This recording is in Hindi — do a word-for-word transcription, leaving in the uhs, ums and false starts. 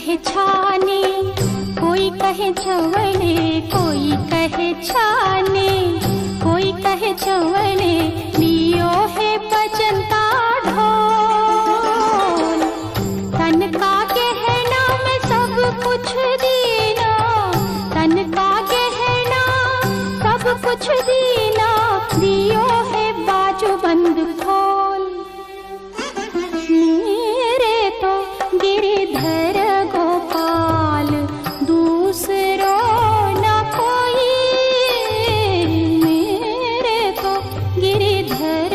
कहे छाने, कोई कहे चवणे, कोई कहे छाने, कोई कहे चवणे, लियो है बजंता ढोल। तन का गहना में सब कुछ दीना, तन का गहना सब कुछ दीना, दियो है बाजू बंद खोल। मेरे तो गिरधर गोपाल दूसरो न कोई, मेरे तो गिरधर